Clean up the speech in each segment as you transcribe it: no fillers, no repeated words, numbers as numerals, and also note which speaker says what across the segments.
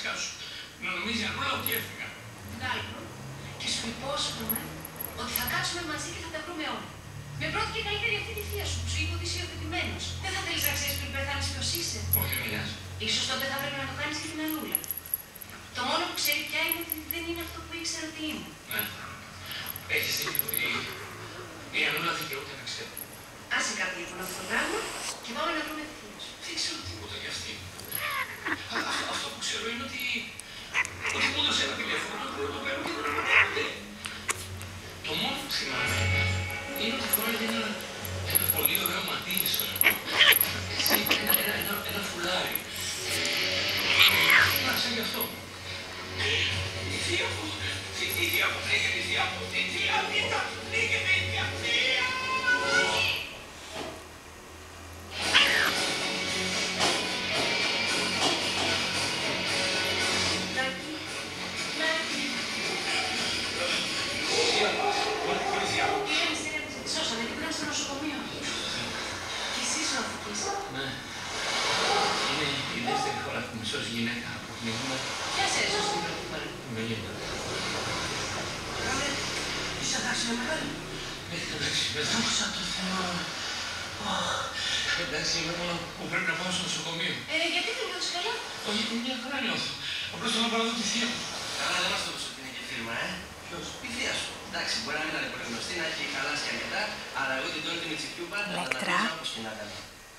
Speaker 1: βασικά σου. Να νομίζει Ανούλα ότι έφυγα.
Speaker 2: Γκάλπρο, και σου υπόσχομαι ότι θα κάτσουμε μαζί και θα τα βρούμε όλα. Με πρώτη και καλύτερη αυτή τη θεία σου που σου είπε ότι είσαι υιοθετημένος. Δεν θα θέλεις να ξέρεις πριν πεθάνεις ποιος είσαι.
Speaker 1: Όχι, μιλάς.
Speaker 2: Ίσως τότε θα πρέπει να το κάνεις και την Ανούλα. Το μόνο που ξέρει πια είναι ότι δεν είναι αυτό που ήξερα ότι είμαι.
Speaker 1: Ναι. Έχεις δίκιο. Η Ανούλα δικαιούται να ξέρει.
Speaker 2: Άσε κάτι λοιπόν αυτό το πράγμα και πάμε να βρούμε τη θεία σου.
Speaker 1: Δεν ξέρω τίποτα για αυτή. Αυτό που ξέρω είναι ότι μου έδωσε ένα τηλέφωνο που το παίρνω και δεν αναπτύσσεται. Το μόνο που θυμάμαι είναι ότι φοράει ένα πολύ ωραίο ματίλισο. Έτσι, ένα φουλάρι. Να, σαν γι' αυτό. Η θεία μου, η θεία μου, πνίγεται η θεία μου, η θεία μου, πνίγεται η θεία μου. Ναι. Είναι η δεύτερη φορά που με σώζει γυναίκα από πνίγμα.
Speaker 2: Ποια σε έσωσε την πρώτη φορά?
Speaker 1: Μελίνα.
Speaker 2: Είσαι αγάπη με μεγάλη.
Speaker 1: Εντάξει, δόξα τω Θεώ. Εντάξει, είμαι μόνο που πρέπει να πάω στο νοσοκομείο.
Speaker 2: Γιατί δεν νιώθεις καλά?
Speaker 1: Όχι, μια χαρά νιώθω. Απλώς θέλω να παραδώ τη θεία μου.
Speaker 3: Καλά, δεν μας το πεις ότι είναι και φίλμα,
Speaker 1: Ποιος?
Speaker 3: Η θεία σου. Εντάξει, μπορεί να μην είναι πολύ γνωστή, να έχει χαλάσει αρκετά, αλλά εγώ την τώρα την Μητσιπιού πάντα θα την ακούσω όπως και να κάνει.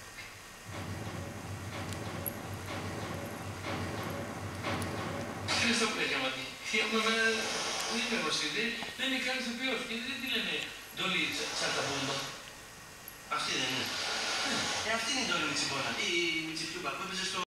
Speaker 1: Τι είναι αυτό που λέει Αματή? Η θεία μου εμένα δεν είναι γνωστή, δεν είναι καν ηθοποιός και δεν τη λένε Ντόλι Τσαρταμπούμπα.
Speaker 3: Αυτή δεν είναι. Αυτή είναι η Ντόλι Μητσιπόνα, η Μητσιπιούμπα που έπαιζε στο